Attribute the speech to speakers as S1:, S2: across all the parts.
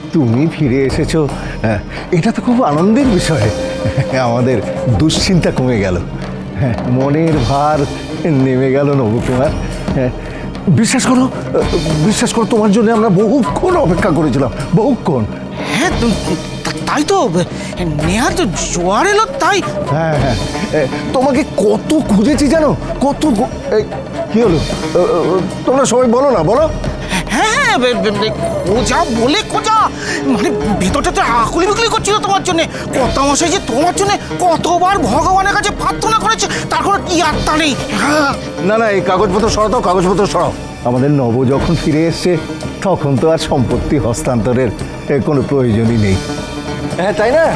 S1: তুমি ফিরে এসেছো, এটা তো খুব আনন্দের বিষয়। আমাদের দুশ্চিন্তা কমে গেল, মনের ভার নেমে গেল নবকুমার। বিশ্বাস করো, বিশ্বাস করো, তোমার জন্য আমরা বহুক্ষণ অপেক্ষা করেছিলাম, বহুক্ষণ।
S2: হ্যাঁ তাই তো, নেহা তো জোয়ার এলো তাই।
S1: হ্যাঁ হ্যাঁ, তোমাকে কত খুঁজেছি জানো, কত। কি হলো, তোমরা সবাই বলো না, বলো।
S2: হ্যাঁ খোঁজা বলে খোঁজা, মানে ভেতরটা তো আকুলি বিকুলি করছিল তোমার জন্য। কর্তামশাই যে তোমার জন্য কতবার ভগবানের কাছে প্রার্থনা করেছে, তার কোনো কি আত্মা নেই।
S1: না না, এই কাগজপত্র সরাও, কাগজপত্র সরাও। আমাদের নব যখন ফিরে এসছে তখন তো আর সম্পত্তি হস্তান্তরের কোনো প্রয়োজনই নেই। হ্যাঁ তাই না?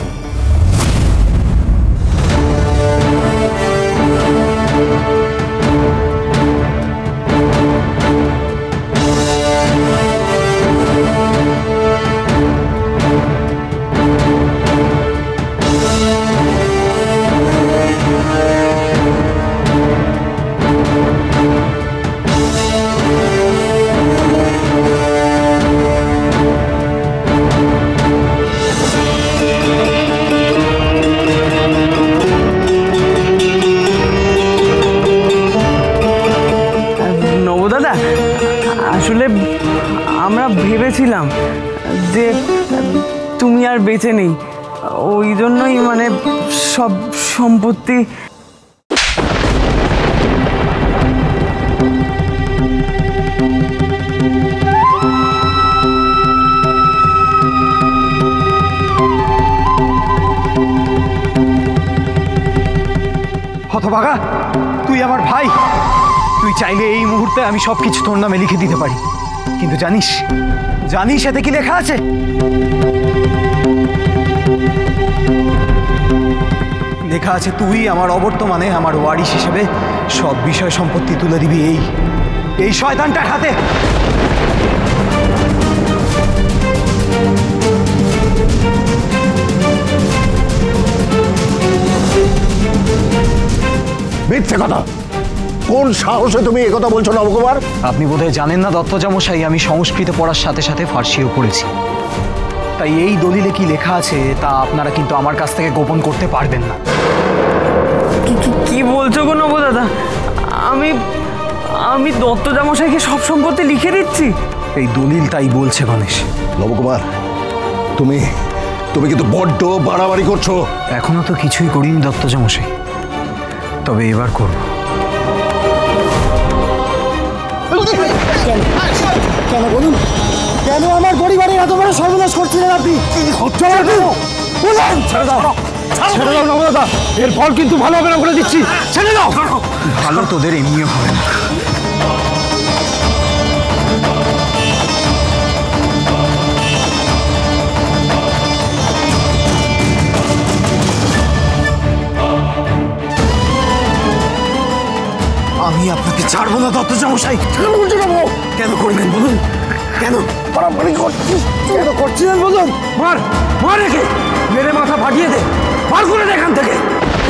S3: আসলে আমরা ভেবেছিলাম যে তুমি আর বেঁচে নেই, ওই জন্যই মানে সব সম্পত্তি।
S4: হতভাগা, তুই আমার ভাই, তুই চাইলে এই মুহূর্তে আমি সবকিছু তোর নামে লিখে দিতে পারি, কিন্তু জানিস জানিস এতে কি লেখা আছে? লেখা আছে তুই আমার অবর্তমানে আমার ওয়ারিশ হিসেবে সব বিষয় সম্পত্তি তুলে দিবি এই শয়তানটার হাতে।
S1: মিথ্যে কথা! কোন সাহসে তুমি এই কথা বলছো নবকুমার?
S4: আপনি বোধহয় জানেন না দত্তজামশাই, আমি সংস্কৃত পড়ার সাথে সাথে ফার্সিও পড়েছি, তাই এই দলিলে কি লেখা আছে তা আপনারা কিন্তু আমার কাছ থেকে গোপন করতে পারবেন না।
S3: কি বলছো গো নব দাদা? আমি আমি দত্তজামশাইকে সব সম্পত্তি লিখে দিচ্ছি।
S4: এই দলিল তাই বলছে গণেশ।
S1: নবকুমার, তুমি তুমি কিন্তু বড্ড বাড়াবাড়ি করছো।
S4: এখনো তো কিছুই করিনি দত্তজামশাই, তবে এবার করব।
S5: কেন বলুন, কেন আমার পরিবারের এত বড় সর্বনাশ করছিলেন আপনি? ছেড়ে দাও, ছেড়ে দাও নবদাদা, এর ফল কিন্তু ভালো হবে না বলে দিচ্ছি। ছেড়ে দাও।
S4: ভালো তোদের এমনিও হবে না। আমি আপনাকে ছাড়বো না দত্তজামশাই। কেন করবেন বলুন? কেন
S5: কেন করছিলেন বলুন?
S4: মার মার রেখে মেরে মাথা ফাটিয়ে দে, বার করে দে এখান থেকে।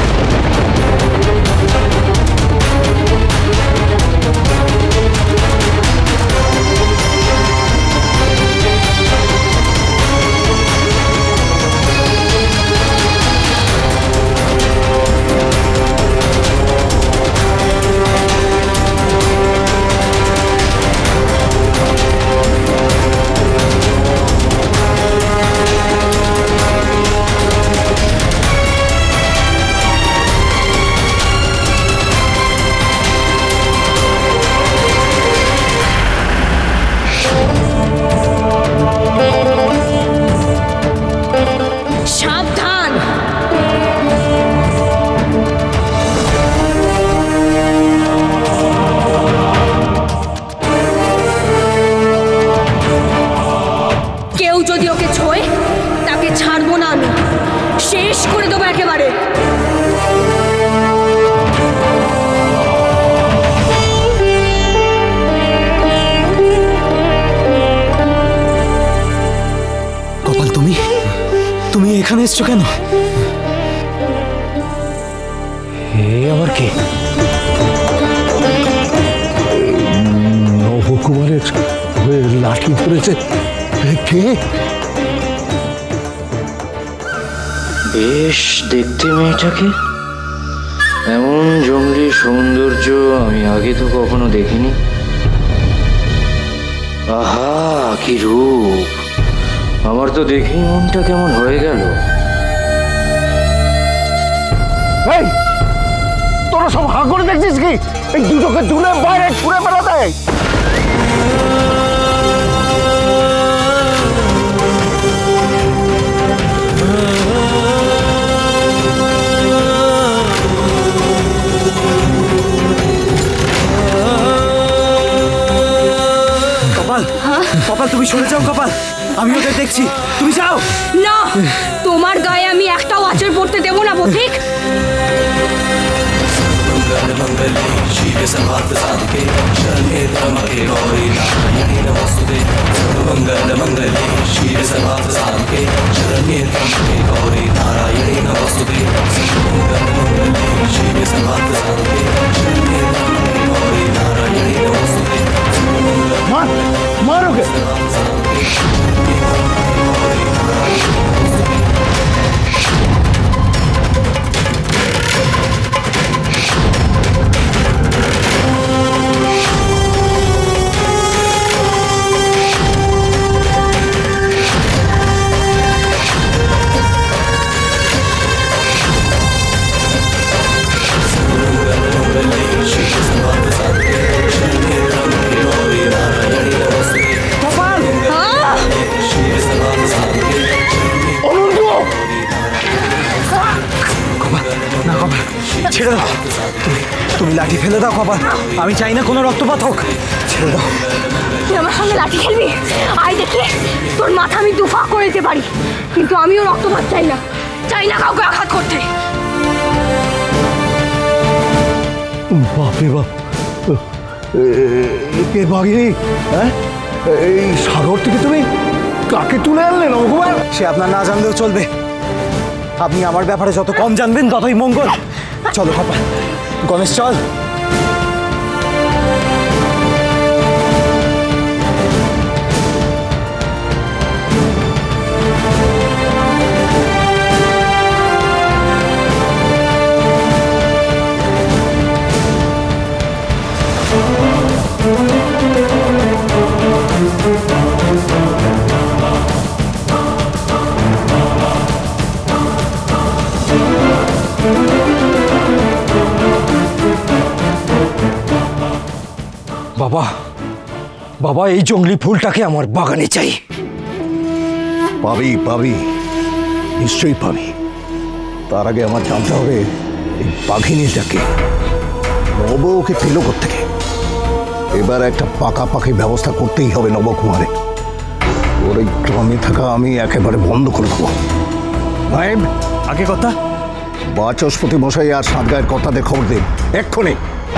S4: এখানে এসছো কেন? আবার কে?
S1: নবকুমারের হয়ে লাঠি ধরেছে, কে?
S6: বেশ দেখতে মেয়েটাকে, এমন জঙ্গলি সৌন্দর্য আমি আগে তো কখনো দেখিনি। আহা কি রূপ! আমার তো দেখেই মনটা কেমন হয়ে গেল।
S1: এই তোরা সব হাঁ করে দেখছিস কি? এই দুটোকে তুলে বাইরে ছুঁড়ে ফেলা দেয়।
S4: কপাল, কপাল তুমি সরে যাও। কপাল, আমি ওদের দেখছি, তুমি যাও।
S7: না, তোমার গায়ে আমি একটাও আঁচড় পড়তে দেবো না পথিক।
S1: মার, মার ওকে।
S4: ছেড়ে দাও, তুমি লাঠি ফেলে দাও। কপাল, আমি চাই না কোনো রক্তপাত হোক, ছেড়ে দাও।
S7: তুই আমার সঙ্গে লাঠি খেলবি? আয় দেখি, তোর মাথা আমি দুফা করে দিতে পারি, কিন্তু আমিও রক্তপাত চাই না, চাই না কাউকে আঘাত করতে।
S1: বাপরে বাপ, কে বাঘিনী? হ্যাঁ, এই সাগর থেকে তুমি কাকে তুলে আনলে নবকুমার?
S4: সে আপনার না জানলেও চলবে। আপনি আমার ব্যাপারে যত কম জানবেন ততই মঙ্গল। চলো কপাল, গণেশ চল।
S5: বাবা, বাবা, এই জঙ্গলি ফুলটাকে আমার বাগানে চাই।
S1: পাবি পাবি, নিশ্চয়ই পাবি। তার আগে আমার জানতে হবে এই বাঘিনীটাকে, নব ওকে পেল কোত্থেকে। এবার একটা পাকাপাকি ব্যবস্থা করতেই হবে নবকুমারের। ওর এই গ্রামে থাকা আমি একেবারে বন্ধ করে দেবো। নায়েব,
S5: আগে কথা,
S1: বাচস্পতি মশাই আর সাতগাঁয়ের কর্তাদের খবর দিন এক্ষুনি।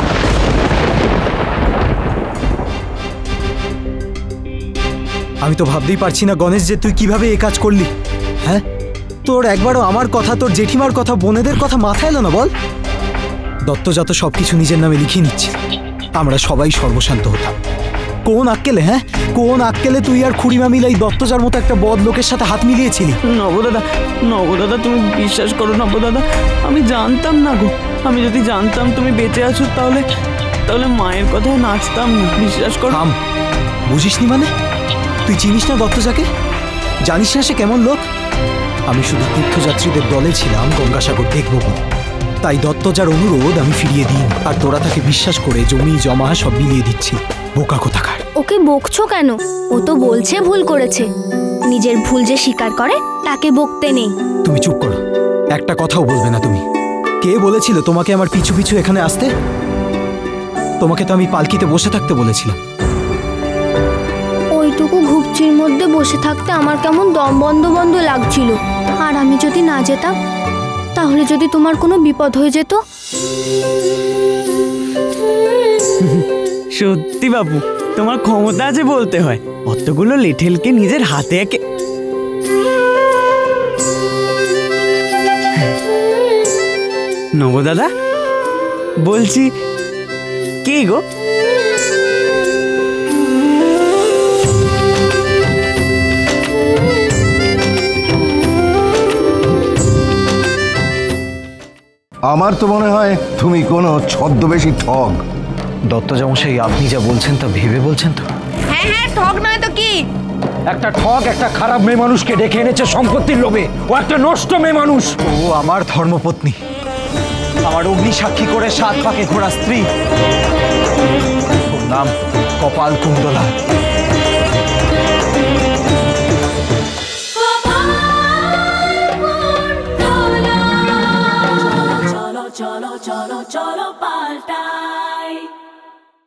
S4: আমি তো ভাবতেই পারছি না গণেশ যে তুই কিভাবে এ কাজ করলি। হ্যাঁ, তোর একবারও আমার কথা, তোর জেঠিমার কথা, বোনেদের কথা মাথায় এলো না বল? দত্তজাত সবকিছু নিজের নামে লিখিয়ে নিচ্ছে, আমরা সবাই সর্বশান্ত হতাম। কোন আক্কেলে, হ্যাঁ কোন আক্কেলে তুই আর খুড়িমা মিলে এই দত্তজার মতো একটা বদ লোকের সাথে হাত মিলিয়েছিলি?
S3: নবদাদা, নবদাদা, তুমি বিশ্বাস করো নবদাদা, আমি জানতাম না গো। আমি যদি জানতাম তুমি বেঁচে আছো তাহলে তাহলে মায়ের কথায় নাচতাম না, বিশ্বাস করো।
S4: থাম, বুঝিসনি মানে? তুই চিনিস না দত্তজাকে? জানিস না সে কেমন লোক? আমি শুধু তীর্থযাত্রীদের দলে ছিলাম গঙ্গাসাগর দেখব বলে, তাই দত্তজার অনুরোধ আমি ফিরিয়ে দিই, আর তোরা তাকে বিশ্বাস করে জমি জমা সব মিলিয়ে দিচ্ছি। বোকা কোথাকার।
S8: ওকে বকছো কেন? ও তো বলছে ভুল করেছে। নিজের ভুল যে স্বীকার করে তাকে বকতে নেই।
S4: তুমি চুপ করো, একটা কথাও বলবে না তুমি। কে বলেছিল তোমাকে আমার পিছু পিছু এখানে আসতে? তোমাকে তো আমি পালকিতে বসে থাকতে বলেছিলাম।
S8: ওইটুকু ঘুপচির মধ্যে বসে থাকতে আমার কেমন দম বন্ধ বন্ধ লাগছিল। আর আমি যদি না যেতাম, তাহলে যদি তোমার কোনো বিপদ হয়ে যেত।
S3: সত্যি বাবু, তোমার ক্ষমতা আছে বলতে হয়। অতগুলো লিঠেলকে নিজের হাতে একে। নবদাদা, বলছি কে গো?
S1: আমার তো মনে হয় তুমি কোনো ছদ্মবেশী ঠগ।
S4: দত্তজামশাই, আপনি যা বলছেন তা ভেবে বলছেন তো?
S7: হ্যাঁ হ্যাঁ, ঠগ নয় তো কি?
S5: একটা ঠগ একটা খারাপ মেয়ে মানুষকে ডেকে এনেছে সম্পত্তির লোভে। ও একটা নষ্ট মেয়ে মানুষ।
S4: ও আমার ধর্মপত্নী, আমার অগ্নি সাক্ষী করে 7 পাকে ঘোরা স্ত্রী। ওর নাম কপাল কুণ্ডলা।